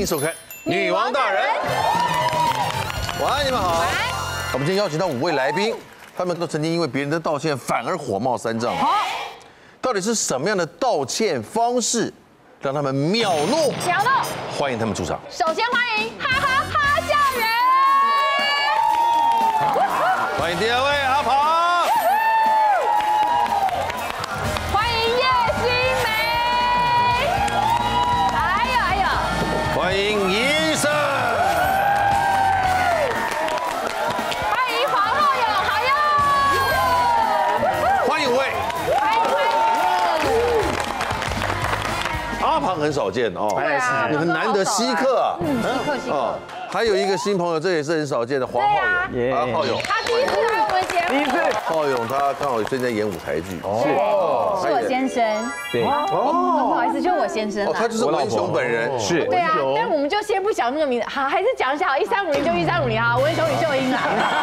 迎收看《女王大人》。晚安，你们好。晚安。我们今天邀请到5位来宾，他们都曾经因为别人的道歉反而火冒三丈。好，到底是什么样的道歉方式让他们秒怒？欢迎他们出场。 首先欢迎哈哈哈校园， 欢迎第2位阿庞。 欢迎医生， 欢迎黄浩勇，好友， 欢迎5位，阿庞很少见哦，你很难得稀客啊， 稀客。 还有一个新朋友，这也是很少见的黄浩勇，浩勇， 他第一次来我们节目， 浩勇他刚好最近在演舞台剧， 是我先生， 对， 不好意思，就是我先生他就是文雄本人， 是， 对啊，但我们就先不讲那个名字，好，还是讲一下，1350就1350哈，文雄李秀英啦。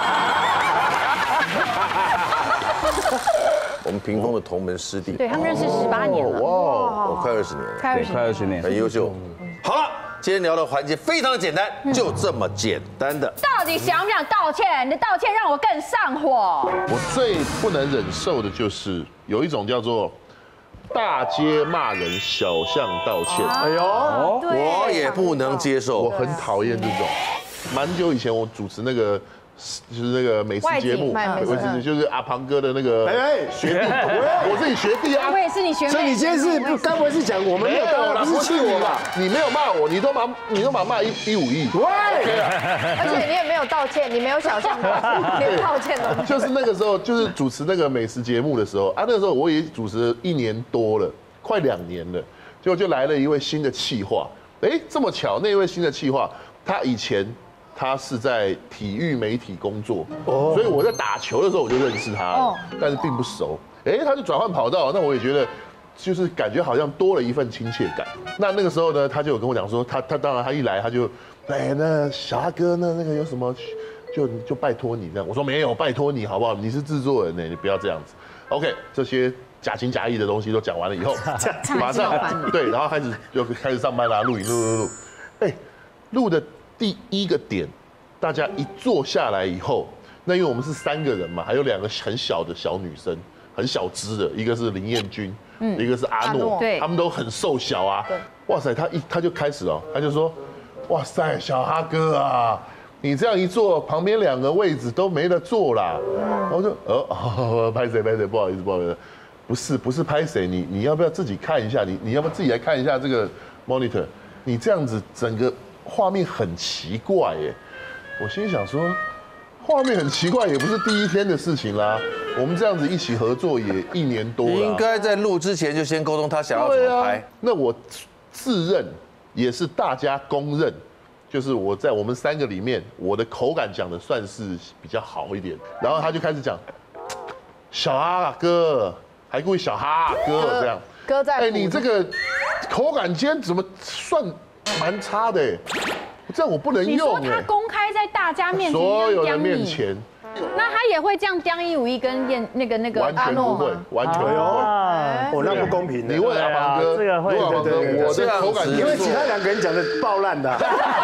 我们屏风的同门师弟， 对他们认识18年了， 哇，快20年了， 快20年， 很优秀。好了。 今天聊的环节非常的简单，就这么简单的。 到底想不想道歉？你的道歉让我更上火。 我最不能忍受的就是有一种叫做大街骂人，小巷道歉。哎呦， 我也不能接受， 我很讨厌这种。蛮久以前我主持那个。 就是那个美食节目，就是阿庞哥的那个学弟，我是你学弟啊， 我也是你学妹， 所以你今天是该不会是讲我们没有到，不是气我吧？ 你没有骂我，你都把骂151， 喂， 而且你也没有道歉，你没有小巷连道歉都没有。 就是那个时候，就是主持那个美食节目的时候啊，那个时候我也主持了1年多了，快2年了，结果就来了一位新的企划，哎，这么巧，那位新的企划，他以前。 他是在体育媒体工作，所以我在打球的时候我就认识他了，但是并不熟。哎，他就转换跑道，那我也觉得，就是感觉好像多了一份亲切感。那个时候呢，他就有跟我讲说，他当然他一来他就，哎，那小阿哥那个有什么，就拜托你这样。我说没有，拜托你好不好？你是制作人呢，你不要这样子。OK， 这些假情假意的东西都讲完了以后，马上对，然后开始上班啦，录，哎，录的。 第一个点，大家一坐下来以后，那因为我们是3个人嘛，还有2个很小的小女生，很小只的，一个是林彦君，一个是阿诺， 对， 他们都很瘦小啊。哇塞，他就开始哦，他就说，哇塞，小哈哥啊，你这样一坐，旁边2个位置都没得坐啦。然后我就拍谁，不好意思，不是拍谁，你要不要自己看一下？你要不要自己来看一下这个 monitor？ 你这样子整个。 画面很奇怪耶，我心想说，画面很奇怪也不是第一天的事情啦。我们这样子一起合作也1年多了， 应该在录之前就先沟通他想要怎么拍。 那我自认也是大家公认，就是我在我们3个里面，我的口感讲的算是比较好一点。然后他就开始讲，小哈哥，还故意小哈哥这样。 哥在。 哎，你这个口感今天怎么算？ 蛮差的哎，这样我不能用哎。 你说他公开在大家面前， 所有人面前， 那他也会这样刁151跟那个完全不会，完全不会。 我那不公平的。 你问阿庞哥， 这个会， 我的口感， 因为其他2个人讲的爆烂的。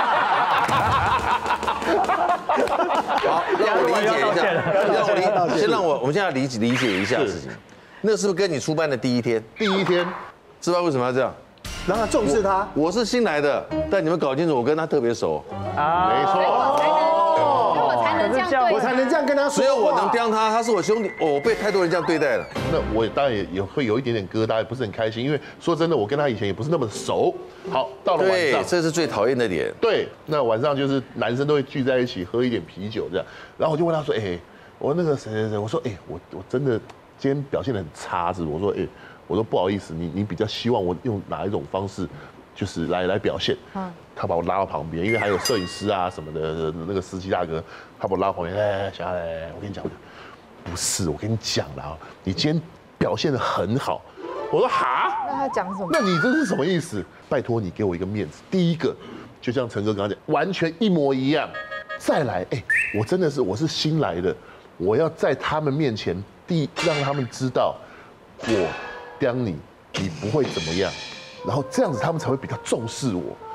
好，让我理解一下，我们现在理解一下事情。那是不是跟你出班的第一天？ 第一天， 知道为什么要这样？ 让他重视他。 我是新来的，但你们搞清楚，我跟他特别熟啊，没错， 我才能这样对， 我才能这样跟他说。 只有我能刁他，他是我兄弟，我被太多人这样对待了。 那我当然也会有一点点疙瘩，也不是很开心，因为说真的，我跟他以前也不是那么熟。好，到了晚上， 这是最讨厌的点。 对，那晚上就是男生都会聚在一起喝一点啤酒这样，然后我就问他说，哎，我那个谁，我说，哎，我真的今天表现得很差，是不是？我说，哎。 我说不好意思，你比较希望我用哪一种方式，就是来表现？他把我拉到旁边，因为还有摄影师啊什么的，那个司机大哥，他把我拉到旁边，来，小孩，我跟你讲，不是，我跟你讲了，你今天表现得很好。我说哈， 那他讲什么？ 那你这是什么意思？拜托你给我一个面子。第一个，就像陈哥刚刚讲，完全一模一样。再来，哎，我是新来的，我要在他们面前让他们知道我。刁你，你不会怎么样，然后这样子他们才会比较重视我。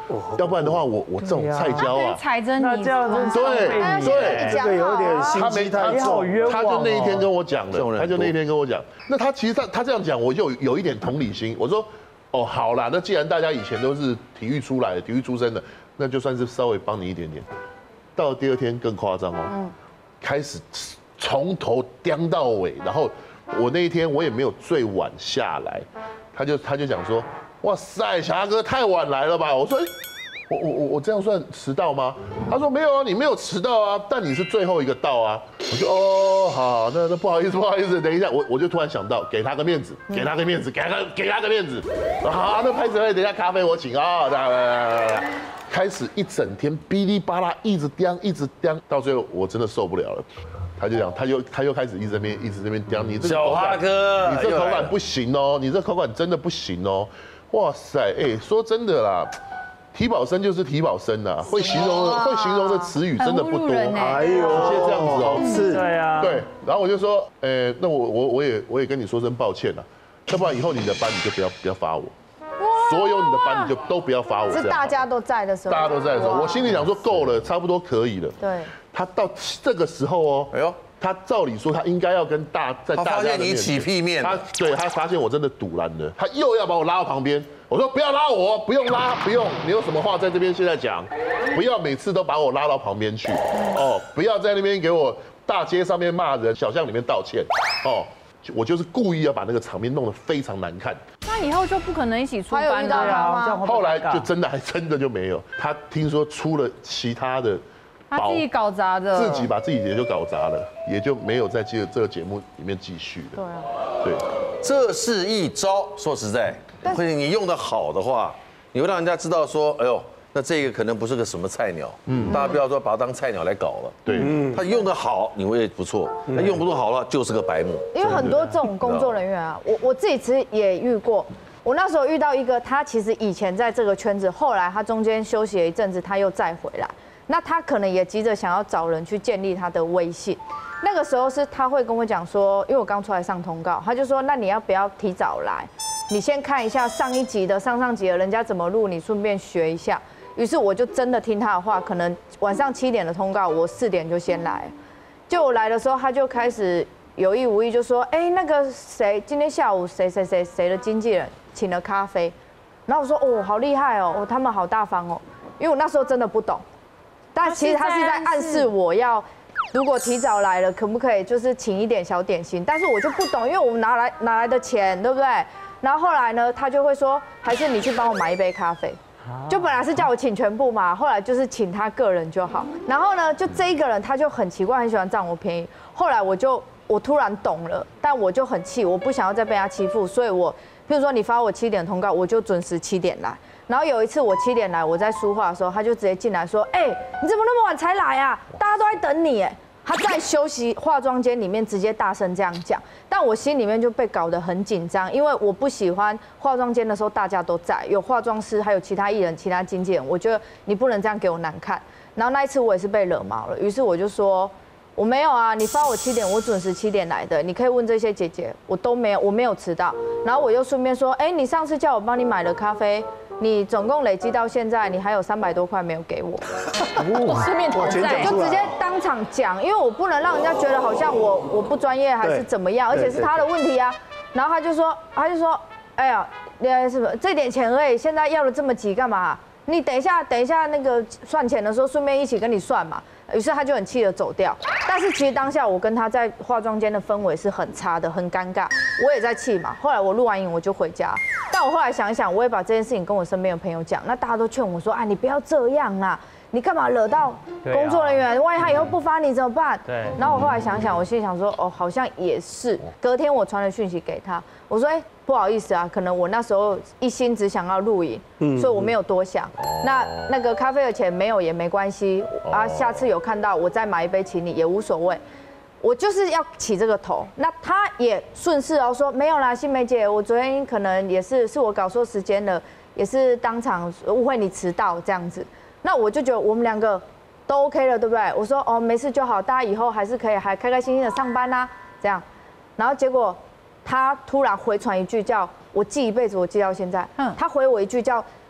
要不然的话我这种菜椒啊， 踩着你， 那这样子对， 这个有点心机太重。 他就那一天跟我讲的，那他其实他这样讲，我就有一点同理心。我说，哦，好啦，那既然大家以前都是体育出来的，体育出身的，那就算是稍微帮你一点点。到了第二天更夸张哦，开始从头刁到尾，然后我那一天我也没有最晚下来，他就讲说，哇塞，小阿哥太晚来了吧？我说，我这样算迟到吗？他说没有啊，你没有迟到啊，但你是最后一个到啊。我说哦好，那不好意思，等一下，我就突然想到，给他个面子，给他个面子。好，那拍子会等一下咖啡我请啊，来。开始一整天哔哩吧啦一直刁，到最后我真的受不了了。他就讲，他又开始一直在那边刁你这个口感，你这口感不行哦，你这口感真的不行哦。哇塞，说真的啦。体保生就是体保生呐，会形容的词语真的不多， 哎呦， 直接这样子哦， 是， 对啊， 对，然后我就说，那我也跟你说声抱歉了，要不然以后你的班你就不要发我，所有你的班你就都不要发我， 是大家都在的时候， 我心里想说够了，差不多可以了。 对， 他到这个时候哦，哎呦。他照理说，他应该要跟在大家的面前，他发现你起屁面， 他发现我真的堵拦了，他又要把我拉到旁边。我说不要拉我，不用拉，不用，你有什么话在这边现在讲，不要每次都把我拉到旁边去，不要在那边给我大街上面骂人，小巷里面道歉，我就是故意要把那个场面弄得非常难看。 那以后就不可能一起出班了呀。 后来就真的就没有，他听说出了其他的。 他自己搞砸的， 自己把自己也就搞砸了，也就没有在这个节目里面继续了。 对啊， 对， 这是一招。说实在，或者你用得好的话，你会让人家知道说，哎呦，那这个可能不是个什么菜鸟。大家不要说把它当菜鸟来搞了。 对， 他用得好，你会不错；他用不好了，就是个白目。 因为很多这种工作人员啊，我自己其实也遇过。我那时候遇到一个，他其实以前在这个圈子，后来他中间休息了一阵子，他又再回来。那他可能也急着想要找人去建立他的威信，那个时候是他会跟我讲说，因为我刚出来上通告，他就说，那你要不要提早来？你先看一下上一集的、上集的人家怎么录，你顺便学一下。于是我就真的听他的话，可能晚上7点的通告，我4点就先来。就我来的时候，他就开始有意无意就说，那个谁，今天下午谁的经纪人请了咖啡，然后我说，哦，好厉害哦，他们好大方哦，因为我那时候真的不懂。但其实他是在暗示我要，如果提早来了，可不可以就是请一点小点心？但是我就不懂，因为我们哪来的钱，对不对？然后后来呢，他就会说，还是你去帮我买一杯咖啡。就本来是叫我请全部嘛，后来就是请他个人就好。然后呢，就这一个人他就很奇怪，很喜欢占我便宜。后来我突然懂了，但我就很气，我不想要再被他欺负，所以譬如说你发我7点通告，我就准时7点来。然后有一次我7点来，我在梳化的时候，他就直接进来说：“你怎么那么晚才来啊？大家都在等你。”他在休息化妆间里面直接大声这样讲，但我心里面就被搞得很紧张，因为我不喜欢化妆间的时候大家都在，有化妆师，还有其他艺人、其他经纪人，我觉得你不能这样给我难看。然后那一次我也是被惹毛了，于是我就说。我没有啊，你发我7点，我准时7点来的，你可以问这些姐姐，我都没有，我没有迟到。然后我又顺便说，你上次叫我帮你买的咖啡，你总共累积到现在，你还有300多块没有给我。 顺便讨债， 就直接当场讲，因为我不能让人家觉得好像我不专业还是怎么样，而且是他的问题啊。然后他就说，哎呀，什么这点钱而已，现在要的这么急干嘛？你等一下那个算钱的时候顺便一起跟你算嘛。于是他就很气得走掉，但是其实当下我跟他在化妆间的氛围是很差的，很尴尬，我也在气嘛。后来我录完影我就回家，但我后来想一想，我也把这件事情跟我身边的朋友讲，那大家都劝我说，你不要这样啦，你干嘛惹到工作人员？万一他以后不发你怎么办？对。然后我后来想想，我心里想说，好像也是。隔天我传了讯息给他，我说，不好意思啊，可能我那时候一心只想要录影，所以我没有多想。那个咖啡的钱没有也没关系啊，下次有看到我再买一杯请你也无所谓。我就是要起这个头，那他也顺势说没有啦，新梅姐，我昨天可能也是我搞错时间了，也是当场误会你迟到这样子。那我就觉得我们2个都 OK 了，对不对？我说没事就好，大家以后还是可以还开开心心的上班啊，这样。然后结果。他突然回传一句叫我记一辈子，我记到现在。他回我一句叫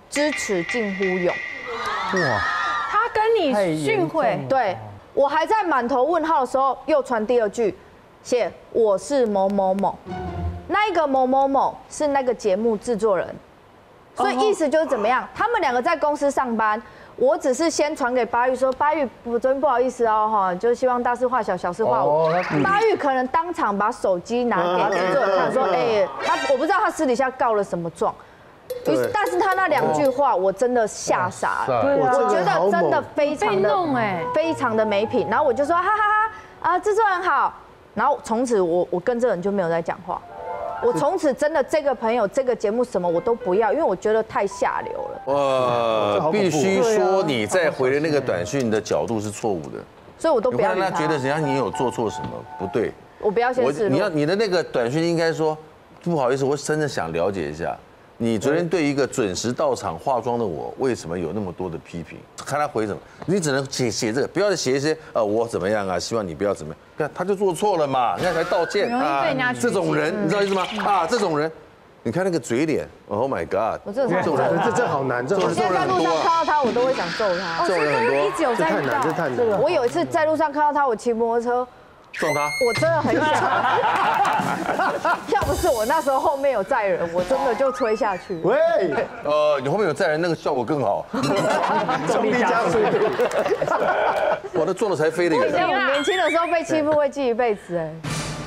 知耻近乎勇。 哇， 他跟你训诲， 对我还在满头问号的时候，又传第2句，写我是某某某，那一个某某某是那个节目制作人，所以意思就是怎么样？他们2个在公司上班。我只是先传给巴玉说，巴玉，我昨天不好意思哦，哈，就是希望大事化小，小事化无。巴玉可能当场把手机拿给制作人看，说，我不知道他私底下告了什么状。但是他那2句话，我真的吓傻了。我觉得真的非常的没品。然后我就说，哈哈哈，啊，制作人好。然后从此我跟这个人就没有再讲话。我从此真的这个朋友、这个节目什么我都不要，因为我觉得太下流了。 必须说你在回的那个短讯的角度是错误的， 所以我都不要理他。 他觉得人家你有做错什么不对， 我不要先示弱。 你的那个短讯应该说，不好意思，我真的想了解一下，你昨天对一个准时到场化妆的我，为什么有那么多的批评？看他回什么，你只能写这个，不要写一些我怎么样啊，希望你不要怎么样。看他就做错了嘛，人家才道歉啊。这种人你知道意思吗？啊，这种人，你看那个嘴脸 ，Oh my God！ 我这种人， 这好难， 我现在在路上看到他，我都会想揍他。 这种人很多， 一直有在遇到。 我有一次在路上看到他，我骑摩托车。 撞他， 我真的很想，要不是我那时候后面有载人，我真的就吹下去。 喂， 你后面有载人，那个效果更好， 重力加速度， 哇，那撞了才飞得远。 我年轻的时候被欺负会记一辈子哎。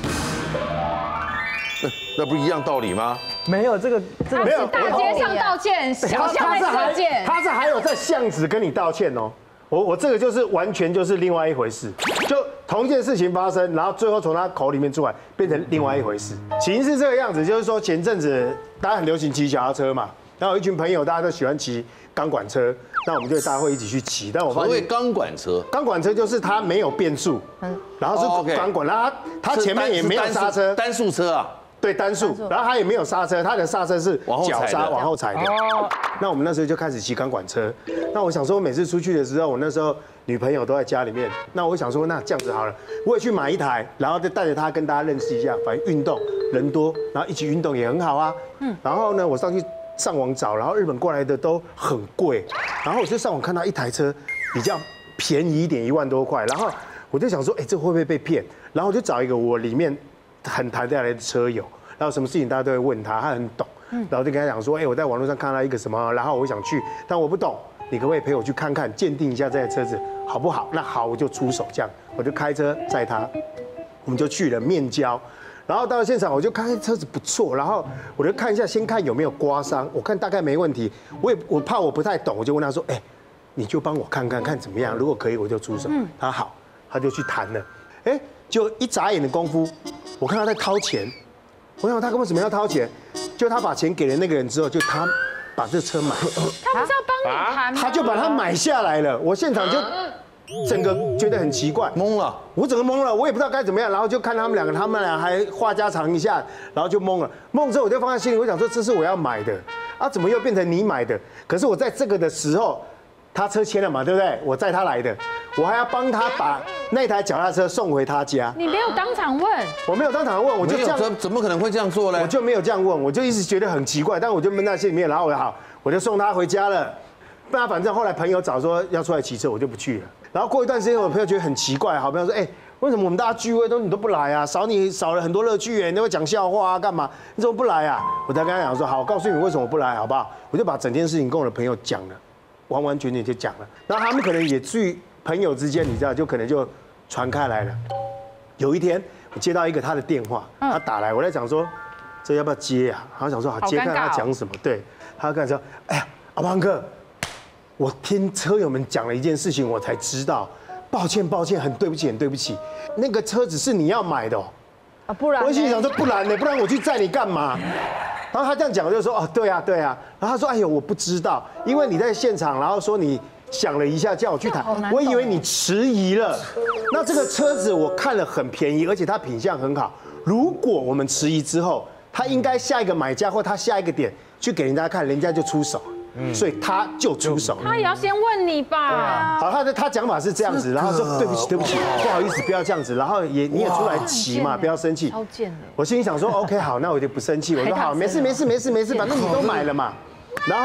那不是一样道理吗？ 没有这个没有大街上道歉，小巷内射箭， 他是还有在巷子跟你道歉哦。我这个就是完全就是另外一回事，就同一件事情发生，然后最后从他口里面出来变成另外一回事。起因是这个样子，就是说前阵子大家很流行骑脚踏车嘛，然后有一群朋友大家都喜欢骑钢管车，那我们就大家会一起去骑。但我发现钢管车， 钢管车就是它没有变速，然后是钢管，然后它前面也没有刹车， 单速车啊。 对，单速，然后它也没有刹车，它的刹车是脚刹往后踩的。那我们那时候就开始骑钢管车。那我想说，每次出去的时候，我那时候女朋友都在家里面。那我想说，那这样子好了，我也去买一台，然后再带着她跟大家认识一下，反正运动人多，然后一起运动也很好啊。然后呢，我上网找，然后日本过来的都很贵，然后我就上网看到一台车比较便宜一点，1万多块，然后我就想说，这会不会被骗？然后我就找一个我里面很谈得来的车友，然后什么事情大家都会问他，他很懂，然后就跟他讲说，我在网络上看到一个什么，然后我想去，但我不懂，你可不可以陪我去看看，鉴定一下这台车子好不好？那好，我就出手，这样我就开车载他，我们就去了面交，然后到了现场，我就看车子不错，然后我就看一下，先看有没有刮伤，我看大概没问题，我怕我不太懂，我就问他说，你就帮我看看怎么样，如果可以我就出手，他说好，他就去谈了，就一眨眼的功夫，我看他在掏钱，我想他为什么要掏钱？就他把钱给了那个人之后，就他把这车买， 他不是要帮你谈吗？ 他就把它买下来了。我现场就整个觉得很奇怪， 懵了， 我整个懵了，我也不知道该怎么样。然后就看他们俩还话家常一下，然后就懵了。懵之后我就放在心里，我想说这是我要买的啊，怎么又变成你买的？可是我在这个的时候，他车签了嘛，对不对？我载他来的，我还要帮他把那台脚踏车送回他家。 你没有当场问？ 我没有当场问，我就这样， 怎么可能会这样做呢？ 我就没有这样问，我就一直觉得很奇怪，但我就闷在心里面。然后我就送他回家了。那反正后来朋友找说要出来骑车，我就不去了。然后过一段时间，我朋友觉得很奇怪，好朋友说，为什么我们大家聚会你都不来啊？少了很多乐趣你都会讲笑话啊，干嘛？你怎么不来啊？我才跟他讲说，好，我告诉你为什么我不来，好不好？我就把整件事情跟我的朋友讲了，完完全全就讲了。然后他们可能也去朋友之间，你知道，就可能就传开来了。有一天，我接到一个他的电话，他打来，我在讲说，这要不要接啊？他想说好接，看他讲什么。对，他跟他说，阿邦哥，我听车友们讲了一件事情，我才知道，抱歉，很对不起，那个车子是你要买的哦。 不然？ 我心里想说，不然我去载你干嘛？然后他这样讲，我就说，对啊。然后他说，我不知道，因为你在现场，然后说你想了一下，叫我去谈，我以为你迟疑了。那这个车子我看了很便宜，而且它品相很好。如果我们迟疑之后，他应该下一个买家或他下一个点去给人家看，人家就出手。所以他就出手， 他也要先问你吧。 好，他讲法是这样子，然后说对不起，不好意思，不要这样子，然后你也出来骑嘛，不要生气。 超贱的。 我心里想说 OK 好，那我就不生气，我说好，没事，反正你都买了嘛。然后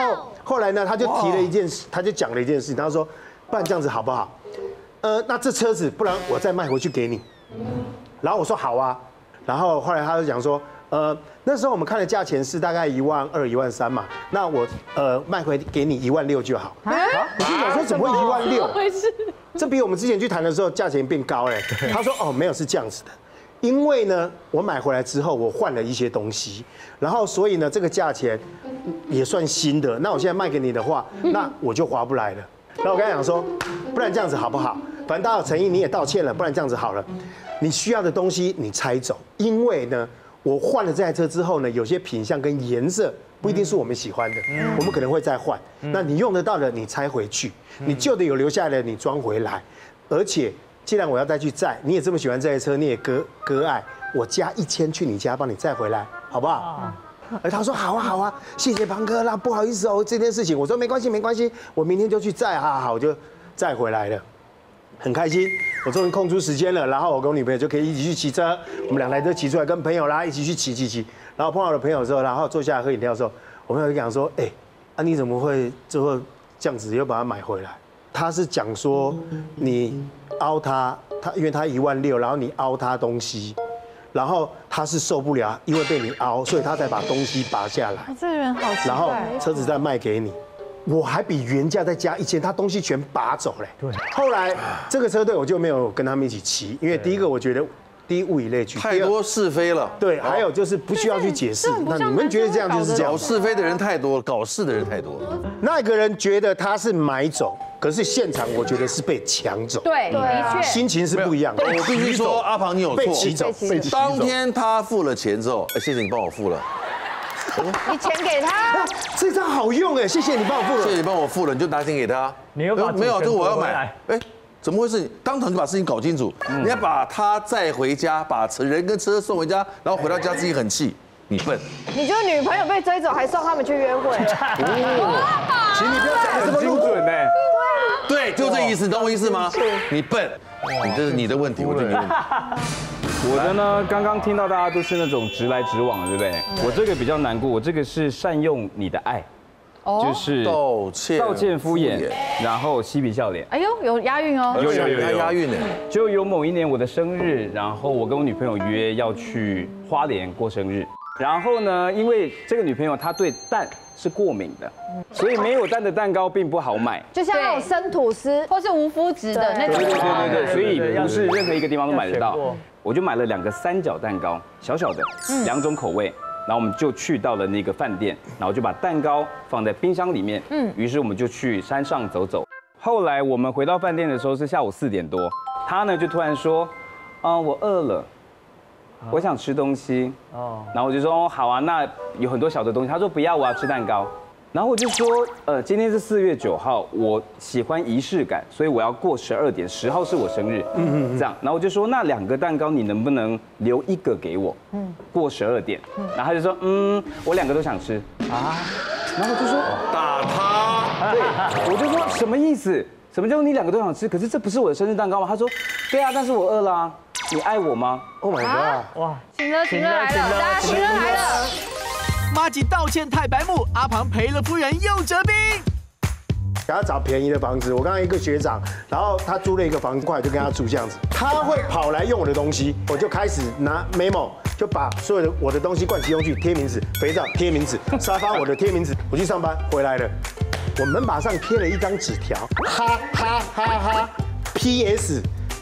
后来呢，他就提了一件事，他就讲了一件事情，他说，不然这样子好不好？那这车子不然我再卖回去给你。然后我说好啊。然后后来他就讲说，那时候我们看的价钱是大概12000、13000嘛，那我卖回给你16000就好。我心想说怎么会16000？ 回事？ 这比我们之前去谈的时候价钱变高嘞。他说哦没有是这样子的，因为呢我买回来之后我换了一些东西，然后所以呢这个价钱也算新的。那我现在卖给你的话，那我就划不来了。然后我跟他讲说，不然这样子好不好？反正大家有诚意，你也道歉了，不然这样子好了，你需要的东西你拆走，因为呢，我换了这台车之后呢，有些品相跟颜色不一定是我们喜欢的，我们可能会再换。那你用得到的你拆回去，你旧的有留下来的你装回来，而且既然我要再去载，你也这么喜欢这台车，你也割爱，我加1000去你家帮你载回来，好不好？而他说好啊好啊，谢谢庞哥啦，不好意思哦这件事情，我说没关系没关系，我明天就去载，好，我就载回来了，很开心，我终于空出时间了，然后我跟我女朋友就可以一起去骑车，我们2台车骑出来跟朋友啦一起去骑，然后碰到我的朋友之后，然后坐下来喝饮料的时候，我朋友就讲说，你怎么会最后这样子又把它买回来？他是讲说你凹他因为他16000，然后你凹他东西。然后他是受不了，因为被你凹，所以他才把东西拔下来。 这个人好奇怪。 然后车子再卖给你，我还比原价再加1000，他东西全拔走嘞。对。后来这个车队我就没有跟他们一起骑，因为第一个我觉得第一物以类聚， 太多是非了。 对，还有就是不需要去解释。那你们觉得这样就是这样？ 搞是非的人太多，搞事的人太多。 那个人觉得他是买走，可是现场我觉得是被抢走。 对，的确， 心情是不一样的。 我必须说，阿庞你有错。 被骑走。 当天他付了钱之后，谢谢你帮我付了。 你钱给他， 这张好用哎，谢谢你帮我付了。 谢谢你帮我付了，你就拿钱给他。 你又把没有，这我要买。怎么回事？当场就把事情搞清楚。你要把他载回家，把人跟车送回家，然后回到家自己很气，你笨。 你就女朋友被追走，还送他们去约会。 请你不要讲得这么精准呢。 对，就这意思，你懂我意思吗？你笨，这是你的问题，我就没问题。 我的呢，刚刚听到大家都是那种直来直往的，对不对？我这个比较难过，我这个是善用你的爱。就是道歉敷衍，然后嬉皮笑脸。 哎呦，有押韵哦， 有押韵呢。 就有某一年我的生日，然后我跟我女朋友约要去花莲过生日，然后呢，因为这个女朋友她对蛋是过敏的，所以没有蛋的蛋糕并不好买， 就像那种生吐司或是无麸质的那种。 对，所以不是任何一个地方都买得到。我就买了2个3角蛋糕，小小的，2种口味。然后我们就去到了那个饭店，然后就把蛋糕放在冰箱里面。于是我们就去山上走走。后来我们回到饭店的时候是下午4点多，他呢就突然说，我饿了，我想吃东西。然后我就说好啊，那有很多小的东西。他说不要，我要吃蛋糕。然后我就说，今天是4月9号，我喜欢仪式感，所以我要过12点，10号是我生日，这样。然后我就说，那2个蛋糕你能不能留1个给我，过12点。然后他就说，我2个都想吃啊。然后我就说打他， 对，我就说什么意思？什么叫你2个都想吃？可是这不是我的生日蛋糕吗？他说，对啊，但是我饿了啊，你爱我吗 ？Oh my god！ 哇，情人来了，大家情人来了。 麻吉道歉太白目，阿庞赔了夫人又折兵。 给他找便宜的房子，我刚刚一个学长，然后他租了一个房子过来，就跟他住这样子。他会跑来用我的东西，我就开始拿 memo， 就把所有的我的东西灌其中去，贴名字，肥皂贴名字，沙发我的贴名字。我去上班回来了，我门把上贴了一张纸条，哈哈哈哈 ，PS。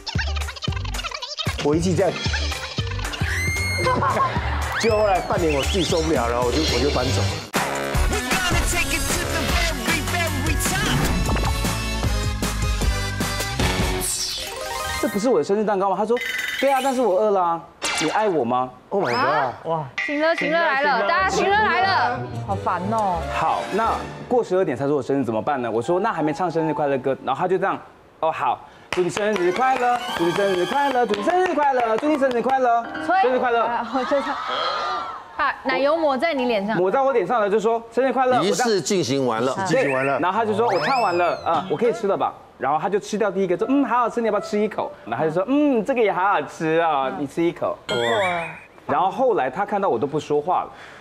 我一记这样。就后来半年我自己受不了了，我就搬走了。 这不是我的生日蛋糕吗？他说，对啊，但是我饿了啊，你爱我吗 ？Oh my god！ 哇，情人来了，大家情人来了，好烦哦。 好，那过12点才是我生日怎么办呢？我说那还没唱生日快乐歌，然后他就这样，好。祝你生日快乐，祝你生日快乐，祝你生日快乐，祝你生日快乐，生日快乐！ 我就唱，把奶油抹在你脸上， 抹在我脸上了，就说生日快乐。 仪式进行完了， 然后他就说我唱完了，我可以吃了吧？然后他就吃掉第1个，说好好吃，你要不要吃1口？然后他就说这个也好好吃啊，你吃1口。然后后来他看到我都不说话了。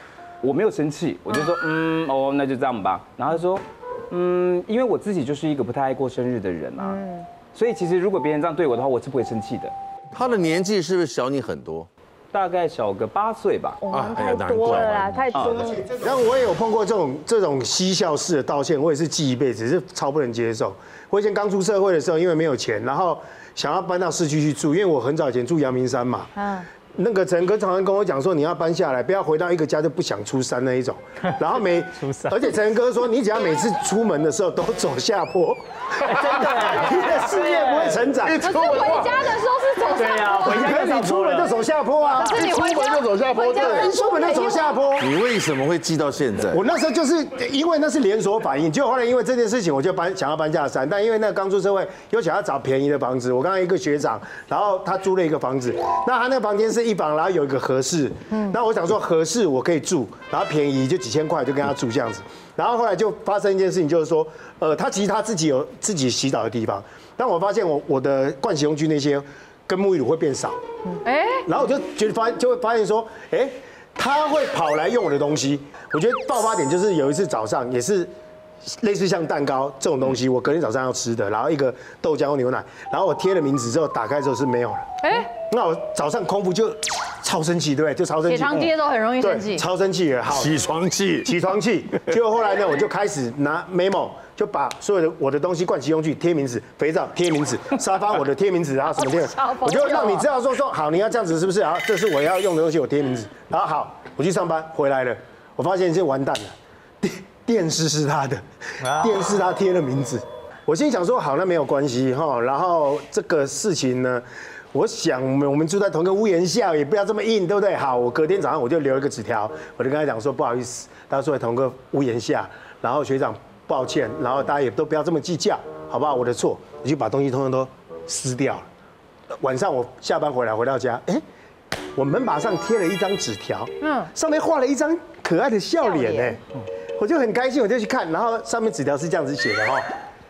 我没有生气，我就说那就这样吧。然后他说因为我自己就是一个不太爱过生日的人啊，所以其实如果别人这样对我的话，我是不会生气的。 他的年纪是不是小你很多？ 大概小个8岁吧。 太多了啦，太多了。 然后我也有碰过这种嬉笑式的道歉，我也是记一辈子，是超不能接受。我以前刚出社会的时候，因为没有钱，然后想要搬到市区去住，因为我很早以前住阳明山嘛。那个陈哥常常跟我讲说，你要搬下来，不要回到一个家就不想出山那一种。然后而且陈哥说，你只要每次出门的时候都走下坡，真的，你的事业不会成长。 可是回家的时候是走下坡， 可是你出门就走下坡啊， 可是你出门就走下坡， 对，出门就走下坡。 你为什么会记到现在？ 我那时候就是因为那是连锁反应，结果后来因为这件事情，我就想要搬下山，但因为那刚出社会又想要找便宜的房子，我刚刚一个学长，然后他租了一个房子，那他那个房间是1房，然后有一个合适，那我想说合适我可以住，然后便宜就几千块就跟他住这样子，然后后来就发生一件事情，就是说，他其实他自己有自己洗澡的地方，但我发现我的盥洗用具那些跟沐浴乳会变少，然后我就会发现说，他会跑来用我的东西，我觉得爆发点就是有一次早上也是。类似像蛋糕这种东西，我隔天早上要吃的，然后一个豆浆或牛奶，然后我贴了名字之后，打开之后是没有了。那我早上空腹就超生气，对不对？就超生气。 血糖低的都很容易生气。 超生气了，好。起床气。结果后来呢，我就开始拿 memo， 就把所有的我的东西、盥洗用具贴名字，肥皂贴名字，沙发我的贴名字，然后什么贴，我就让你知道说好，你要这样子是不是？好，这是我要用的东西，我贴名字。然后好，我去上班回来了，我发现就完蛋了。电视是他的，电视他贴了名字，我心想说好，那没有关系哈。然后这个事情呢，我想我们住在同一个屋檐下，也不要这么硬，对不对？好，我隔天早上我就留一个纸条，我就跟他讲说不好意思，大家住在同一个屋檐下，然后学长抱歉，然后大家也都不要这么计较，好不好？我的错，我就把东西通通都撕掉了。晚上我下班回到家，我门把上贴了一张纸条，上面画了一张可爱的笑脸，我就很开心，我就去看，然后上面纸条是这样子写的哈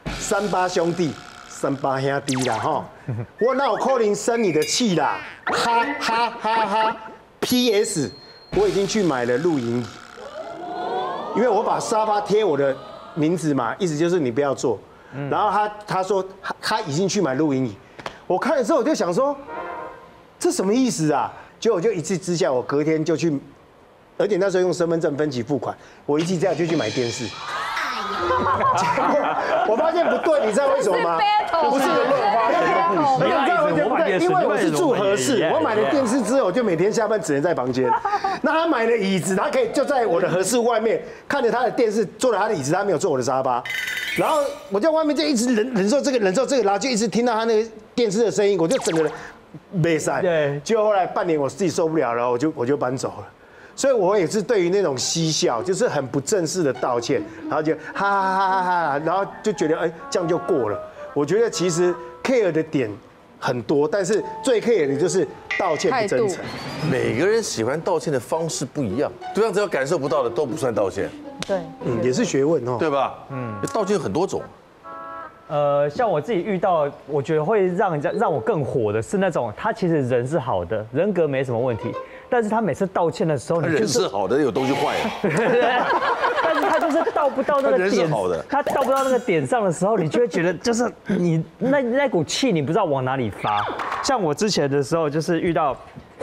：38兄弟，38兄弟啦哈，我哪有可能生你的气啦，哈哈哈哈。PS， 我已经去买了露营椅，因为我把沙发贴我的名字嘛，意思就是你不要坐。然后他说他已经去买露营椅，我看了之后我就想说，这什么意思啊？结果我就一气之下，我隔天就去。而且那时候用身份证分期付款，我一气之下就去买电视。结果我发现不对，你知道为什么吗？不是乱花钱，你知道为什么不对？因为我是住合适，我买了电视之后，就每天下班只能在房间。那他买了椅子，他可以就在我的合适外面看着他的电视，坐了他的椅子，他没有坐我的沙发。然后我在外面就一直忍受这个，然后就一直听到他那个电视的声音，我就整个人没塞。对。结果后来半年我自己受不了了，我就搬走了。所以我也是对于那种嬉笑，就是很不正式的道歉，然后就哈哈哈哈，然后就觉得这样就过了。我觉得其实 care 的点很多，但是最 care 的就是道歉不真诚。 每个人喜欢道歉的方式不一样，对方只要感受不到的都不算道歉。 对， 也是学问哦， 对吧？道歉有很多种。 像我自己遇到，我觉得会让我更火的是那种他其实人是好的，人格没什么问题，但是他每次道歉的时候， 他人是好的，有东西坏了。 但是他就是到不到那个点，他到不到那个点上的时候，你就会觉得就是你那股气你不知道往哪里发。像我之前的时候，就是遇到。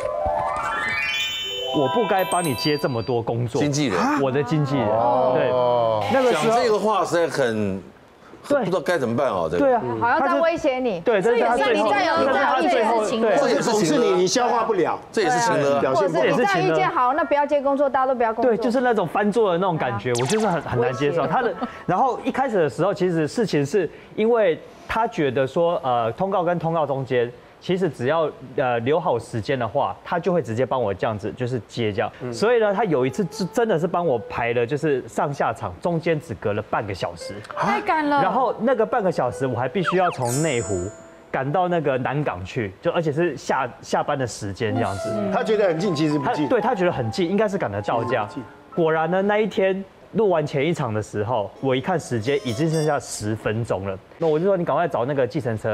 我不该帮你接这么多工作， 经纪人， 我的经纪人，对，那个时候讲这个话实在很。不知道该怎么办哦， 对啊， 好像在威胁你， 对，这是他最后， 或者讽刺你消化不了， 这也是情勒， 表现不好。 你这样意见好，那不要接工作，大家都不要工作。 对，就是那种翻桌的那种感觉，我就是很难接受他的。然后一开始的时候，其实事情是因为他觉得说，通告跟通告中间。其实只要留好时间的话，他就会直接帮我这样子就是接这样。所以呢，他有一次真的是帮我排了，就是上下场中间只隔了半个小时， 太赶了。 然后那个半个小时我还必须要从内湖赶到那个南港去，而且是下班的时间这样子。 他觉得很近，其实不近。 对他觉得很近，应该是赶得到这样。果然呢，那一天录完前一场的时候，我一看时间已经剩下10分钟了，那我就说你赶快找那个计程车。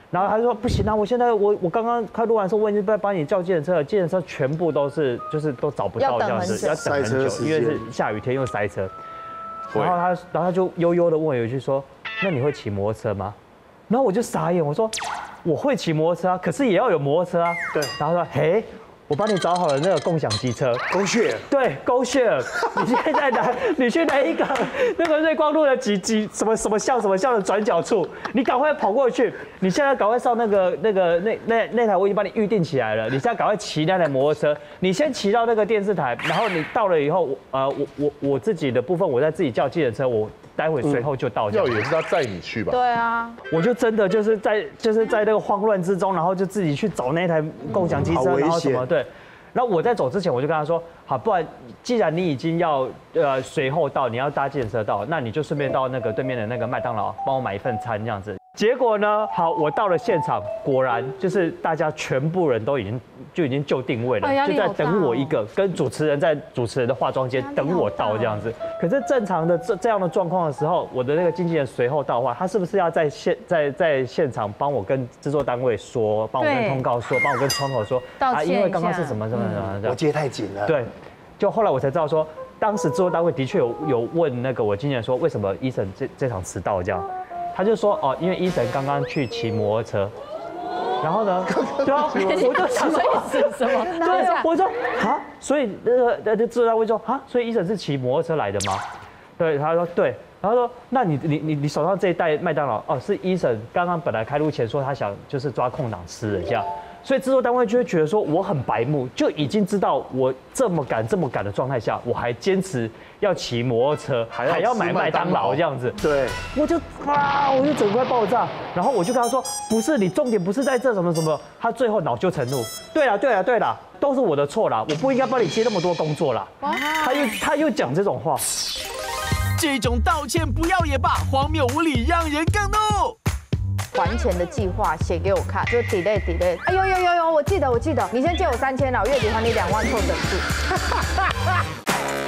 然后他说不行啊，我现在我刚刚快录完的时候，我已经在帮你叫计程车了，计程车全部都是就是都找不到这样子，要等很久，因为是下雨天又塞车。然后他就悠悠的问我一句说，那你会骑摩托车吗？然后我就傻眼，我说我会骑摩托车啊，可是也要有摩托车啊。对。然后他说嘿。我帮你找好了那个共享机车 ，GoShare， 对 ，GoShare， 你现在你去那个瑞光路的什么巷的转角处，你赶快跑过去，你现在赶快上那台我已经帮你预定起来了，你现在赶快骑那台摩托车，你先骑到那个电视台，然后你到了以后，我自己的部分我再自己叫计程车，我待会随后就到。 要也是他载你去吧？ 对啊， 我就真的就是在那个慌乱之中，然后就自己去找那台共享机车，然后什么对。然后我在走之前，我就跟他说，好，不然既然你已经要随后到，你要搭计程车到，那你就顺便到那个对面的那个麦当劳帮我买一份餐这样子。结果呢，好，我到了现场，果然就是大家全部人都已经就定位了，就在等我一个，跟主持人在主持人的化妆间等我到这样子。可是正常的这样的状况的时候，我的那个经纪人随后到的话，他是不是要在现场帮我跟制作单位说，帮我跟通告说，帮我跟窗口说啊，因为刚刚是什么我接太紧了。 对，就后来我才知道说，当时制作单位的确有问那个我经纪人说，为什么医生这场迟到这样。他就说哦，因为医生刚刚去骑摩托车，然后呢，对啊，我就想说是什么？ 对，我说啊，所以制作单位说啊，所以医生是骑摩托车来的吗？对，他说对，然后说那你手上这一袋麦当劳哦，是医生刚刚本来开录前说他想就是抓空档吃的这样。所以制作单位就会觉得说我很白目，就已经知道我这么赶的状态下，我还坚持要骑摩托车，还要买麦当劳这样子。 对， 我就整个快爆炸。然后我就跟他说，不是你重点不是在这什么什么。他最后恼羞成怒，对啦，都是我的错啦，我不应该帮你接那么多工作啦。他又讲这种话， 这种道歉不要也罢，荒谬无理让人更怒。 还钱的计划写给我看，就 delay。哎有，我记得，你先借我3000了，月底还你2万扣整数。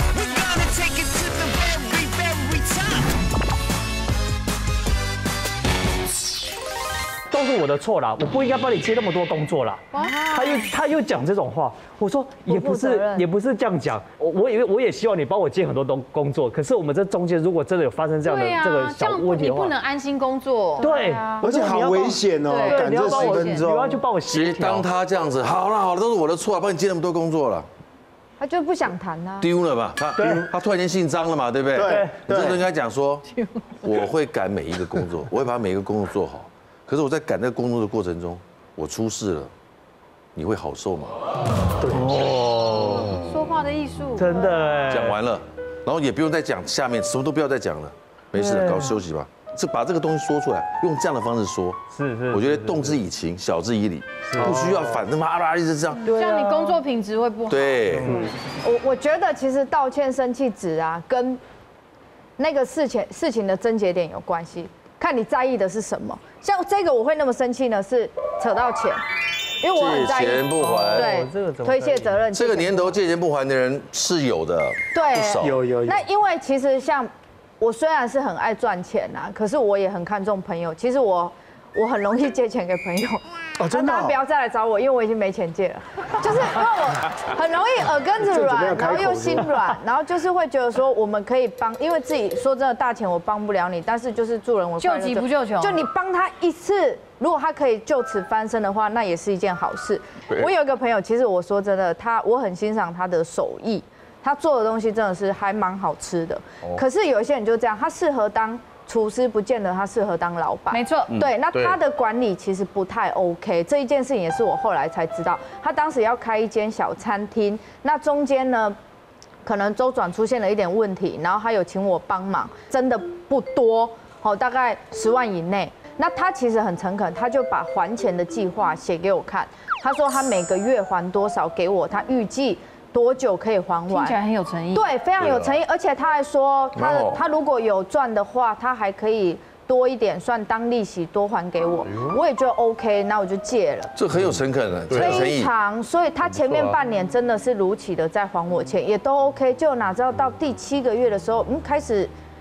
都是我的错啦，我不应该帮你接那么多工作啦。他又讲这种话，我说也不是这样讲，我也希望你帮我接很多工作，可是我们这中间如果真的有发生这样的这个小问题的话， 你不能安心工作。 对， 而且好危险哦，赶这10分钟， 你要去帮我协调。 其实当他这样子，好了，都是我的错啊，帮你接那么多工作了。 他就不想谈啊， 丢了吧？他突然间姓张了嘛，对不对？ 对， 你这时候应该讲说，我会赶每一个工作，我会把每一个工作做好。可是我在赶那个工作的过程中，我出事了，你会好受吗？ 对哦，说话的艺术， 真的。 讲完了，然后也不用再讲下面，什么都不要再讲了，没事，搞休息吧。把这个东西说出来，用这样的方式说， 是， 我觉得动之以情，晓之以理，不需要反那么一直这样， 这样你工作品质会不好。 对， 我觉得其实道歉生气值啊，跟那个事情的症结点有关系，看你在意的是什么。像这个我会那么生气呢，是扯到钱，因为我很在意借钱不还， 对，推卸责任。 这个年头借钱不还的人是有的， 对， 不少。 有。 那因为其实像我虽然是很爱赚钱啊，可是我也很看重朋友。其实我很容易借钱给朋友。 哦，真的。 大家不要再来找我，因为我已经没钱借了。就是因为我很容易耳根子软，然后又心软，然后就是会觉得说我们可以帮，因为自己说真的大钱我帮不了你，但是就是助人为快乐， 救急不救穷。 就你帮他一次，如果他可以就此翻身的话，那也是一件好事。我有一个朋友，其实我说真的，我很欣赏他的手艺。他做的东西真的是还蛮好吃的，可是有些人就这样，他适合当厨师，不见得他适合当老板。 没错， 对，那他的管理其实不太 OK。这一件事情也是我后来才知道，他当时要开一间小餐厅，那中间呢，可能周转出现了一点问题，然后他有请我帮忙，真的不多，大概10万以内。那他其实很诚恳，他就把还钱的计划写给我看，他说他每个月还多少给我，他预计多久可以还完？ 听起来很有诚意。 对，非常有诚意，而且他还说他如果有赚的话，他还可以多一点算当利息多还给我。我也觉得 OK， 那我就借了。 这很有诚恳的， 非常。所以他前面半年真的是如期的在还我钱，也都 OK。就哪知道到第7个月的时候，开始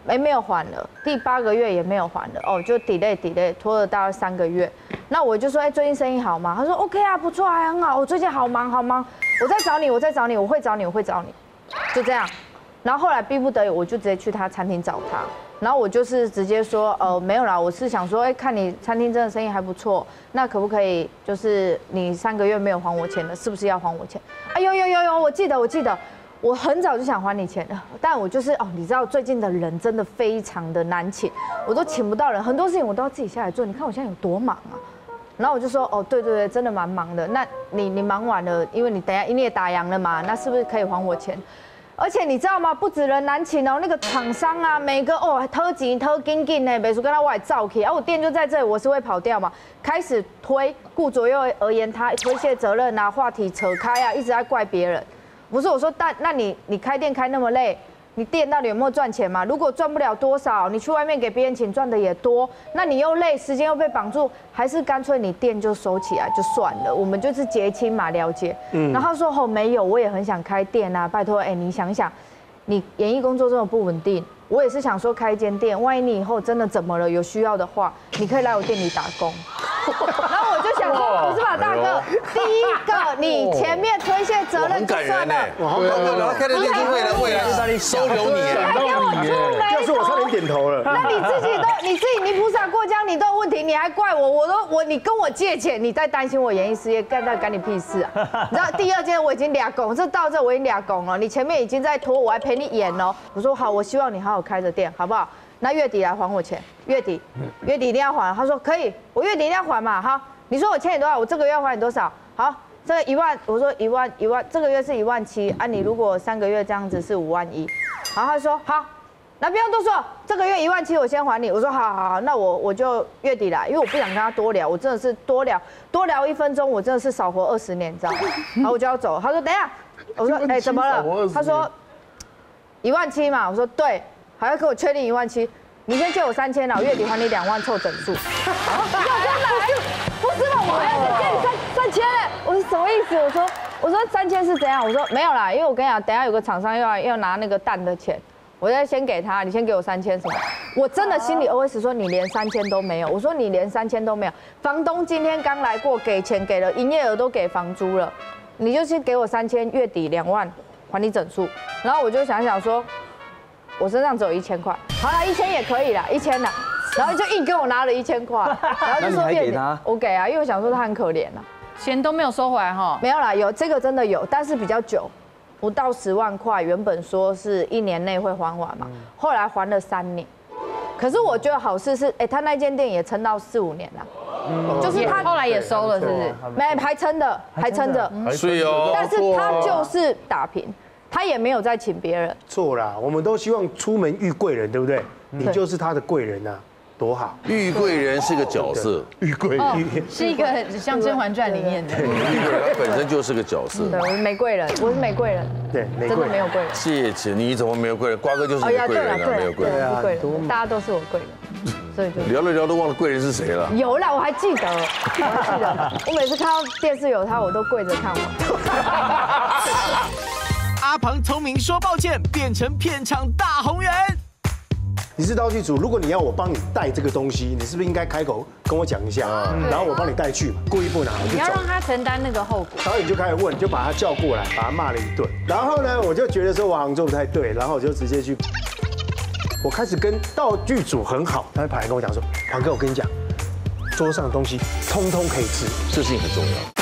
没有还了，第8个月也没有还了，哦，就 delay 拖了大概3个月。那我就说，哎，最近生意好吗？他说 OK 啊，不错，还很好。我最近好忙，我在找你，我会找你，就这样。然后后来逼不得已，我就直接去他餐厅找他。然后我就是直接说，没有啦，我是想说，哎，看你餐厅真的生意还不错，那可不可以就是你3个月没有还我钱了，是不是要还我钱？啊，有，我记得。我很早就想还你钱了，但我就是你知道最近的人真的非常的难请，我都请不到人，很多事情我都要自己下来做。你看我现在有多忙啊！然后我就说，对，真的蛮忙的。那你忙完了，因为你等一下你也打烊了嘛，那是不是可以还我钱？而且你知道吗？不止人难请哦，那个厂商啊，每个偷紧呢，别说跟他外造起，我店就在这里，我是会跑掉嘛，开始推，顾左右而言他，推卸责任啊，话题扯开啊，一直在怪别人。不是我说，那你开店开那么累，你店到底有没有赚钱嘛？如果赚不了多少，你去外面给别人请赚的也多，那你又累，时间又被绑住，还是干脆你店就收起来就算了，我们就是结清嘛，了解。然后他说没有，我也很想开店啊，拜托，你想想，你演艺工作这么不稳定，我也是想说开一间店，万一你以后真的怎么了，有需要的话，你可以来我店里打工。然后我就想说，不是吧，大哥，第一个你前面推卸责任就算了， 他开的店是未来收留你， 还给我出眉头， 要是我差点点头了。 那你自己泥菩萨过江，你都有问题，你还怪我，你跟我借钱，你在担心我演艺事业，干你屁事啊！你知道第2件我已经俩拱，到这我已经俩拱了，你前面已经在拖，我还陪你演哦。我说好，我希望你好好开着店，好不好？那月底来还我钱，月底一定要还。他说可以，我月底一定要还嘛。好，你说我欠你多少，我这个月要还你多少？好，这个1万，我说1万，这个月是17000啊。你如果3个月这样子是51000。好，他说好，那不用多说，这个月17000我先还你。我说好，那我就月底来，因为我不想跟他多聊，我真的是多聊1分钟，我真的是少活20年，你知道吗？然后我就要走，他说等一下，我说怎么了？他说17000嘛，我说对。还要给我确定17000，你先借我3000了，我月底还你2万凑整数。不是吧？我还要借你3000嘞！我说什么意思？我说3000是怎样？我说没有啦，因为我跟你讲，等一下有个厂商要拿那个蛋的钱，我再先给他，你先给我3000什么？我真的心里 OS 说你连3000都没有。我说你连3000都没有，房东今天刚来过，给钱给了，营业额都给房租了，你就先给我3000，月底2万还你整数。然后我就想说。我身上只有1000块，好了，1000也可以啦，1000啦，然后就硬跟我拿了1000块，然后就说给他， 我给啊，因为我想说他很可怜啊， 钱都没有收回来哈， 没有啦，有这个真的有，但是比较久，不到10万块，原本说是1年内会还完嘛，后来还了3年，可是我觉得好事是，他那间店也撑到4、5年了，就是他后来也收了，是不是？ 没，还撑着， 所以哦， 但是他就是打平。他也没有再请别人， 错啦，我们都希望出门遇贵人，对不对？你就是他的贵人啊，多好！ 遇贵人是个角色， 遇贵人是一个像《甄嬛传》里面的， 遇贵人他本身就是个角色。 对，我是玫瑰人，我是玫瑰人， 对， 真的没有贵人。 谢谢，你怎么没有贵人？瓜哥就是你的贵人啊，没有贵人啊，大家都是我贵人。所以就聊了聊都忘了贵人是谁了。 有啦，我还记得，我每次看到电视有他，我都跪着看完。 阿庞聪明说抱歉，变成片场大红人。 你是道具组，如果你要我帮你带这个东西，你是不是应该开口跟我讲一下，然后我帮你带去嘛？故意不拿我就走。 你要让他承担那个后果。 导演就开始问，就把他叫过来，把他骂了一顿。然后呢，我就觉得说我好像做不太对，然后我就直接去，我开始跟道具组很好，他就跑来跟我讲说，庞哥，我跟你讲，桌上的东西通通可以吃， 这事情很重要。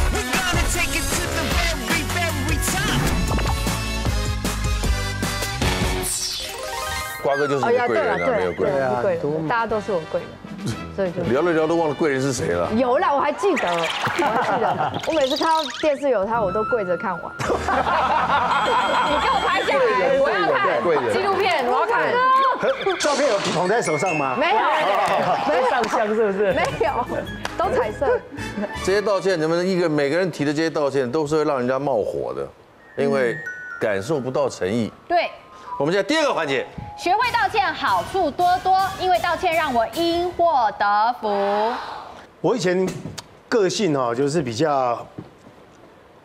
瓜哥就是你的贵人啊，没有贵人啊，大家都是我贵人，所以就聊了聊都忘了贵人是谁了。 有啦，我还记得，我每次看到电视有他，我都跪着看完。 你给我拍下来，我要看纪录片，我要看。 照片有捧在手上吗？ 没有， 没有上香是不是？ 没有，都彩色。 这些道歉，你们每个人提的这些道歉，都是会让人家冒火的，因为感受不到诚意。 对。 我们现在第2个环节， 学会道歉好处多多，因为道歉让我因祸得福。 我以前个性就是比较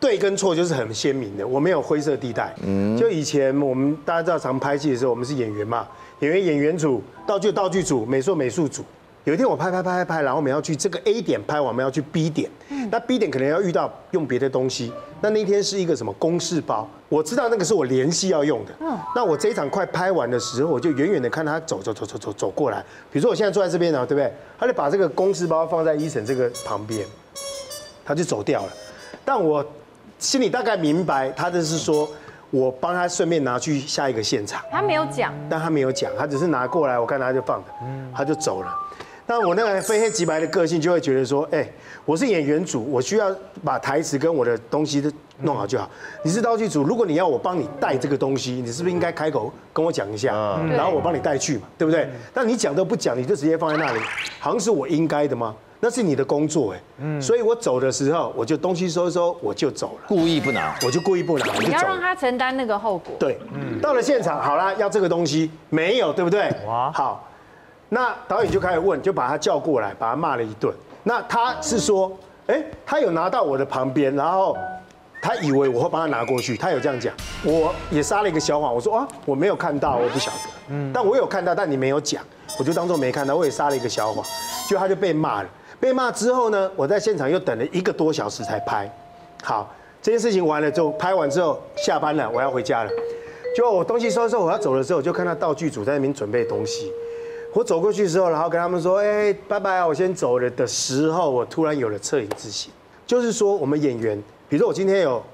对跟错就是很鲜明的，我没有灰色地带。就以前我们大家知道常拍戏的时候，我们是演员嘛，演员组，道具组，美术组。有一天我拍，然后我们要去这个 A 点拍完，我们要去 B 点，那 B 点可能要遇到用别的东西。那一天是一个什么公事包，我知道那个是我联系要用的。那我这一场快拍完的时候，我就远远的看他走过来。比如说我现在坐在这边呢，对不对？他就把这个公事包放在医生这个旁边，他就走掉了。但我心里大概明白，他的是说我帮他顺便拿去下一个现场。 他没有讲， 但他没有讲，他只是拿过来，我看他就放着，他就走了。那我那个非黑即白的个性就会觉得说，我是演员组，我需要把台词跟我的东西都弄好就好。你是道具组，如果你要我帮你带这个东西，你是不是应该开口跟我讲一下，然后我帮你带去嘛，对不对？但你讲都不讲，你就直接放在那里，好像是我应该的吗？那是你的工作所以我走的时候，我就东西收一收，我就走了， 故意不拿， 我就故意不拿，我就走了。 你要让他承担那个后果。 对，到了现场，好啦，要这个东西没有，对不对？哇，好。那导演就开始问，就把他叫过来，把他骂了一顿。那他是说，他有拿到我的旁边，然后他以为我会帮他拿过去，他有这样讲。我也撒了一个小谎，我说我没有看到，我不晓得。但我有看到，但你没有讲，我就当作没看到，我也撒了一个小谎。就他就被骂了。被骂之后呢，我在现场又等了1个多小时才拍。好，这件事情完了之后，拍完之后下班了，我要回家了。就我东西收一收，我要走的时候，我就看到道具组在那边准备东西。我走过去的时候，然后跟他们说：“拜拜啊，我先走了。”的时候，我突然有了恻隐之心，就是说我们演员，比如说我今天有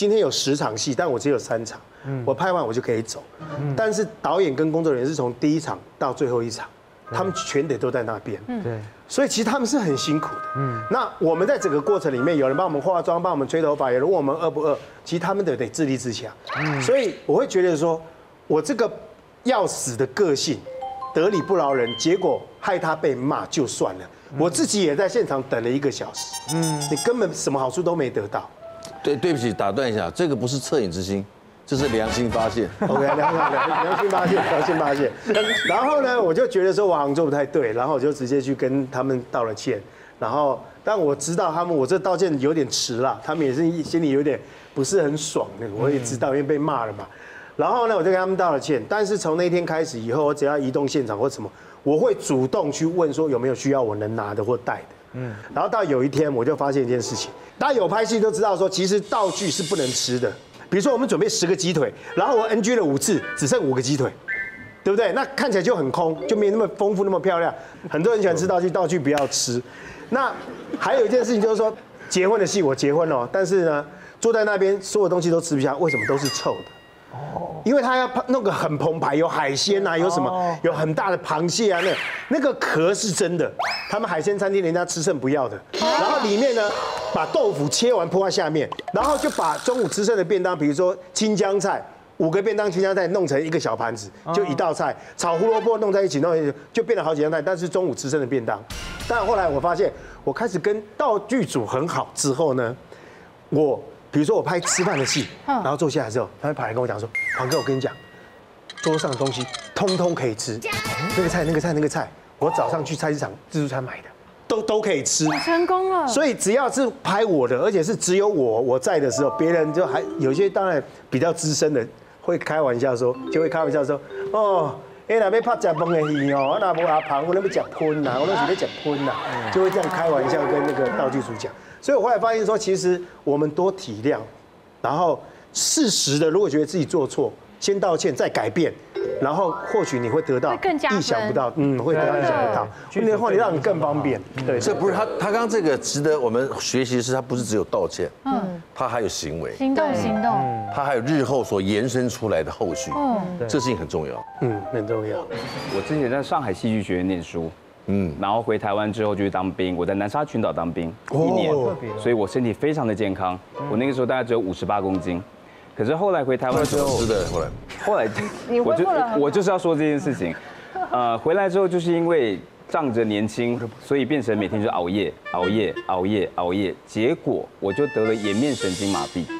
10场戏，但我只有3场，我拍完我就可以走。但是导演跟工作人员是从第1场到最后1场，他们全得都在那边。对，所以其实他们是很辛苦的。那我们在整个过程里面，有人帮我们化妆，帮我们吹头发，有人问我们饿不饿，其实他们得自立自强。所以我会觉得说，我这个要死的个性。得理不饶人，结果害他被骂就算了，我自己也在现场等了1个小时。你根本什么好处都没得到。 对不起，打断一下，这个不是恻隐之心，这是良心发现。 OK， 良心发现。然后呢，我就觉得说我好像做不太对，然后我就直接去跟他们道了歉。然后，但我知道我这道歉有点迟了，他们也是心里有点不是很爽的，我也知道，因为被骂了嘛。然后呢，我就跟他们道了歉。但是从那天开始以后，我只要移动现场或什么，我会主动去问说有没有需要我能拿的或带的。然后到有一天，我就发现一件事情，大家有拍戏都知道说，其实道具是不能吃的。比如说我们准备10个鸡腿，然后我 NG 了5次，只剩5个鸡腿，对不对？那看起来就很空，就没那么丰富，那么漂亮。很多人喜欢吃道具，道具不要吃。那还有一件事情就是说，结婚的戏我结婚了，但是呢，坐在那边所有东西都吃不下，为什么都是臭的？因为他要弄个很澎湃，有海鲜啊，有什么，有很大的螃蟹啊，那个壳是真的，他们海鲜餐厅人家吃剩不要的，然后里面呢把豆腐切完铺在下面，然后就把中午吃剩的便当，比如说青江菜，5个便当青江菜弄成1个小盘子，就1道菜，炒胡萝卜弄在一起，就变了好几样菜，但是中午吃剩的便当。但后来我发现，我开始跟道具组很好之后呢，比如说我拍吃饭的戏，然后坐下来之后，他会跑来跟我讲说：“黄哥，我跟你讲，桌上的东西通通可以吃，那个菜，我早上去菜市场自助餐买的，都可以吃。” 成功了。所以只要是拍我的，而且是只有我在的时候，别人就还有些当然比较资深的会开玩笑说，哦。那边拍吃饭的戏哦，那无阿胖，我那边吃喷呐，我那是在吃喷呐，就会这样开玩笑跟那个道具组讲。所以我后来发现说，其实我们多体谅，然后适时的，如果觉得自己做错，先道歉，再改变，然后或许你会得到意想不到，会得到意想不到，或者让你更方便。对， 这不是他刚刚这个值得我们学习的是，他不是只有道歉，他还有行为， 行动， 他还有日后所延伸出来的后续，这事情很重要， 很重要。 我之前在上海戏剧学院念书。然后回台湾之后就去当兵，我在南沙群岛当兵1年，所以我身体非常的健康。我那个时候大概只有58公斤，可是后来回台湾之后，后来我就是要说这件事情，回来之后就是因为仗着年轻，所以变成每天就熬夜，结果我就得了颜面神经麻痹，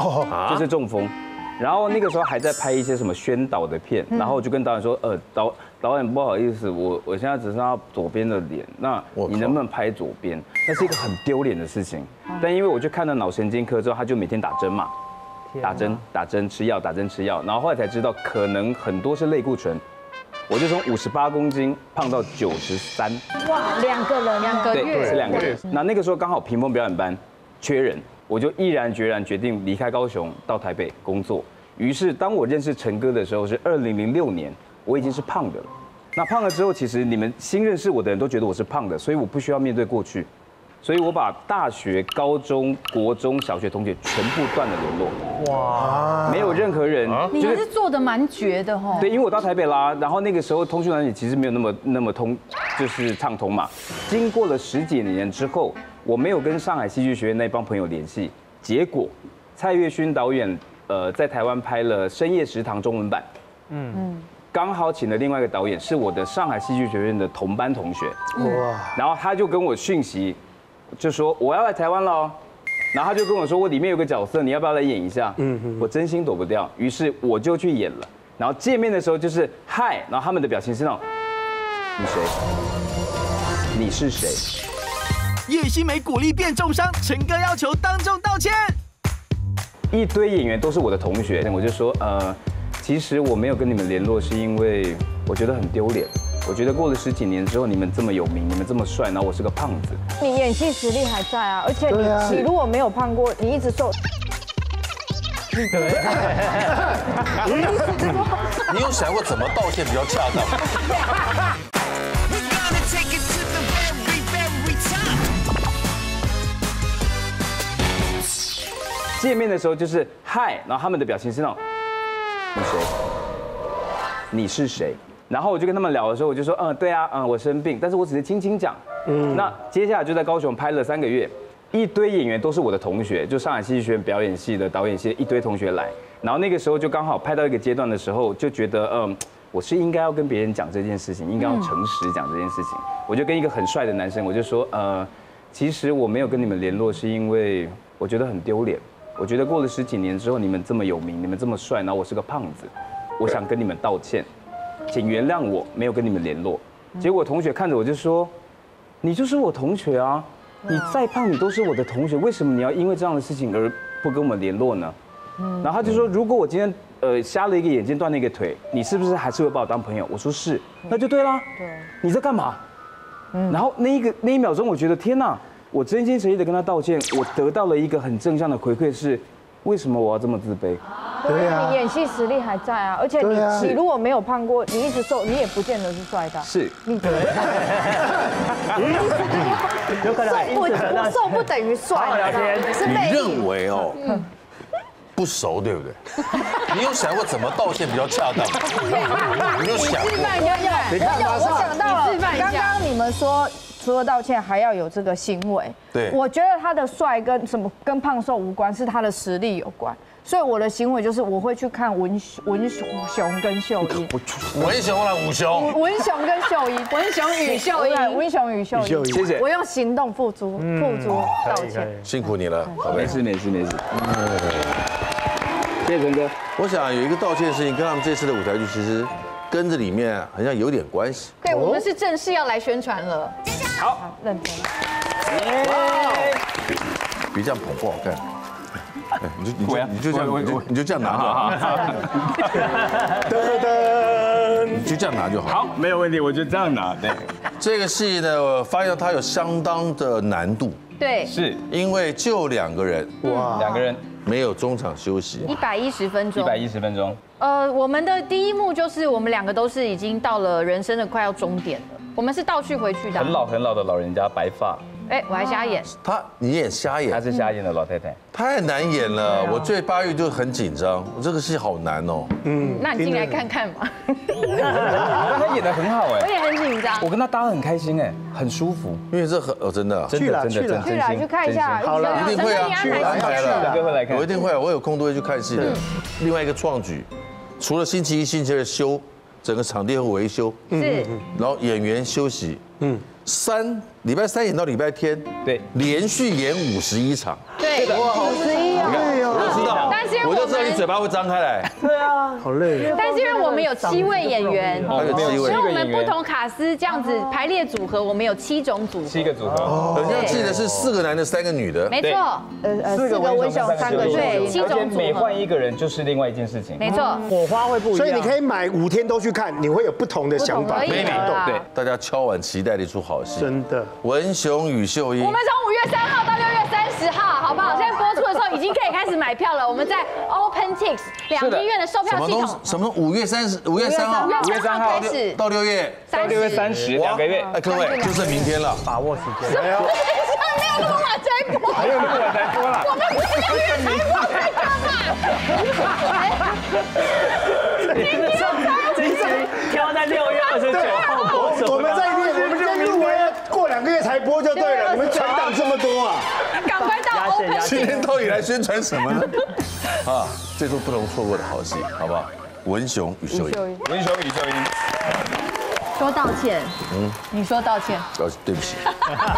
就是中风。然后那个时候还在拍一些什么宣导的片，然后我就跟导演说， 导演不好意思，我现在只剩下左边的脸，那你能不能拍左边？那是一个很丢脸的事情。但因为我去看了脑神经科之后，他就每天打针嘛，打针吃药，然后后来才知道可能很多是类固醇。我就从58公斤胖到93。 哇，2个人2个月， 对，是2个月。那个时候刚好屏风表演班缺人，我就毅然决然决定离开高雄到台北工作。于是当我认识陈哥的时候是2006年，我已经是胖的了。那胖了之后，其实你们新认识我的人都觉得我是胖的，所以我不需要面对过去。所以我把大学、高中、国中小学同学全部断了联络。哇，没有任何人。 你还是做的蛮绝的哈。 对，因为我到台北啦，然后那个时候通讯软体其实没有那么通，就是畅通嘛。经过了10几年之后，我没有跟上海戏剧学院那帮朋友联系，结果蔡岳勋导演在台湾拍了《深夜食堂》中文版，刚好请了另外一个导演，是我的上海戏剧学院的同班同学。哇，然后他就跟我讯息。就说我要来台湾了，然后他就跟我说我里面有个角色，你要不要来演一下？我真心躲不掉，于是我就去演了。然后见面的时候就是嗨，然后他们的表情是那种你谁？你是谁？ 叶欣湄鼓励变重伤，陈哥要求当众道歉。 一堆演员都是我的同学，我就说其实我没有跟你们联络，是因为我觉得很丢脸。我觉得过了10几年之后，你们这么有名，你们这么帅，然后我是个胖子。 你演戏实力还在啊，而且你如果没有胖过，你一直瘦。 你有想过怎么道歉比较恰当吗？ 见面的时候就是嗨，然后他们的表情是那种你谁？你是谁？然后我就跟他们聊的时候，我就说，对啊，我生病，但是我只是轻轻讲。那接下来就在高雄拍了3个月，一堆演员都是我的同学，就上海戏剧学院表演系的、导演系的一堆同学来。然后那个时候就刚好拍到一个阶段的时候，就觉得，我是应该要跟别人讲这件事情，应该要诚实讲这件事情。我就跟一个很帅的男生，我就说，其实我没有跟你们联络，是因为我觉得很丢脸。我觉得过了10几年之后，你们这么有名，你们这么帅，然后我是个胖子，我想跟你们道歉。请原谅我没有跟你们联络。结果同学看着我就说：“你就是我同学啊，你再胖你都是我的同学，为什么你要因为这样的事情而不跟我们联络呢？”然后他就说：“如果我今天瞎了一个眼睛断了一个腿，你是不是还是会把我当朋友？”我说：“是。”那就对啦。对，你在干嘛？然后那一秒钟，我觉得天哪，我真心诚意的跟他道歉，我得到了一个很正向的回馈是：为什么我要这么自卑？ 对啊，你演戏实力还在啊，而且你如果没有胖过，你一直瘦，你也不见得是帅的。 是， 你瘦不等于帅，是魅力。 你认为不熟对不对？你有想过怎么道歉比较恰当？你有想过？ 我想到了，刚刚你们说除了道歉还要有这个行为。 对， 我觉得他的帅跟胖瘦无关，是他的实力有关。所以我的行为就是我会去看文雄跟秀英， 文雄啦，武雄， 文雄跟秀英，文雄与秀英，文雄与秀英， 谢谢。 我用行动付诸道歉， 辛苦你了，好没事。谢谢陈哥。 我想有一个道歉的事情跟他们这次的舞台剧其实跟这里面好像有点关系。 对，我们是正式要来宣传了。 好， 认真。 别这样捧不好看。你就这样拿就好，你就这样拿就好。 好，没有问题，我就这样拿。对， 这个戏呢，我发现它有相当的难度。 对， 是因为就2个人， 哇，2个人没有中场休息 ，110分钟。 110分钟。 我们的第一幕就是我们2个都是已经到了人生的快要终点了，我们是倒叙回去的。 很老的老人家，白发。 我还瞎演。 你演瞎演， 她是瞎演的老太太， 太难演了。我最8月就很紧张，我这个戏好难哦。 那你进来看看嘛。 她演得很好我也很紧张。 我跟她搭得很开心很舒服。 因为这真的去看一下。 好了，一定会啊，去安排了， 我一定会，我有空都会去看戏的。另外一个创举，除了星期1、星期2休，整个场地会维修， 是， 然后演员休息，礼拜3演到礼拜天， 对， 连续演51场， 对，51啊， 我就知道， 但是我就知道你嘴巴会张开来。 对啊， 好累。 但是因为我们有7位演员， 还有7位所以我们不同卡司这样子排列组合，我们有7种组合。 7个组合。 好像记得是4个男的3个女的。 没错 4个文雄，3个对，7种组每合。 换一个人就是另外一件事情。 没错， 火花会不一样。 所以你可以买5天都去看，你会有不同的想法。 可以的。 对， 大家敲碗期待的一出好戏。 真的。 文雄与秀英。 我们从5月3号到6月30号，好不好？现在播出的时候已经可以开始买票了。我们在 OpenTix 两厅院的售票系统。 什么5月3号 5月3号开始到6月 30，2个月。 哎，各位就剩明天了， 把握时间。 没有那么晚才播， 还有那么晚才播了。 我们不是6月才播才干嘛？ 这一集挑在6月29号播出。 我们在录完过2个月才播就对了，你们存档这么多啊？ 赶快到 OpenTix。 今天到底来宣传什么呢？啊，这出不容错过的好戏，好不好？文雄与秀英。 文雄与秀英。 说道歉，你说道歉。 对不起。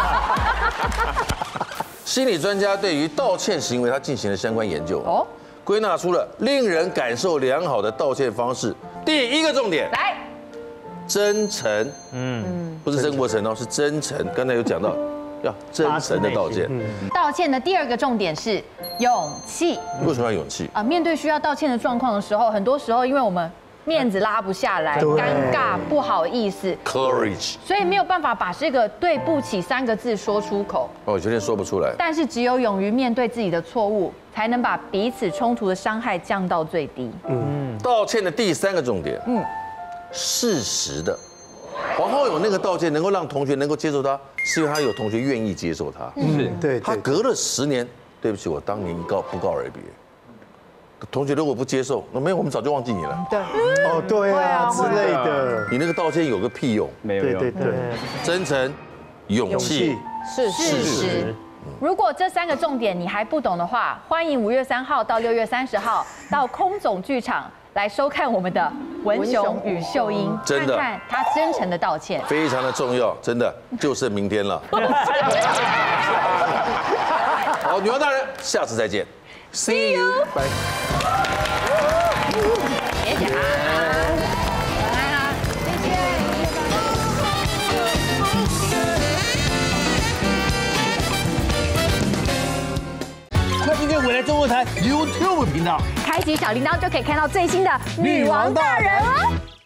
心理专家对于道歉行为，他进行了相关研究，归纳出了令人感受良好的道歉方式。第1个重点， 来， 真诚，不是曾国成哦，是真诚。刚才有讲到，要真诚的道歉。 道歉的第2个重点是勇气。 为什么要勇气？ 面对需要道歉的状况的时候，很多时候因为我们面子拉不下来，尴尬，不好意思 ，courage， 所以没有办法把这个对不起3个字说出口。 有些人说不出来。 但是只有勇于面对自己的错误，才能把彼此冲突的伤害降到最低。 道歉的第3个重点，适时的。黄浩勇那个道歉能够让同学能够接受他，是因为他有同学愿意接受他。 是， 对， 他隔了10年，对不起，我当年不告而别。同学如果不接受，那没有，我们早就忘记你了。 对， 哦，对啊之类的。 你那个道歉有个屁用？ 没有用。 对， 真诚、勇气、 事实。如果这3个重点你还不懂的话，欢迎5月3号到6月30号到空总剧场来收看我们的文雄与秀英， 真的看看他真诚的道歉， 非常的重要，真的就剩明天了。好，女王大人，下次再见 ，See you， 拜。 别讲啊，晚安啊，谢谢。 快订阅未来中文台 YouTube 频道， 开启小铃铛就可以看到最新的女王大人哦。